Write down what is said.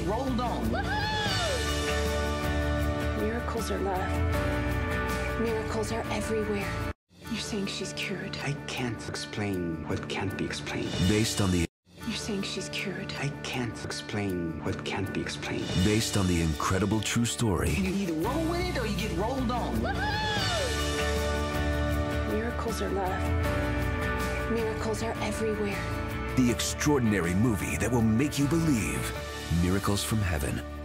get rolled on. Miracles are love. Miracles are everywhere. You're saying she's cured. I can't explain what can't be explained. Based on the You're saying she's cured. I can't explain what can't be explained. Based on the incredible true story You either roll with it or you get rolled on. Miracles are love. Miracles are everywhere. the extraordinary movie that will make you believe. Miracles from Heaven.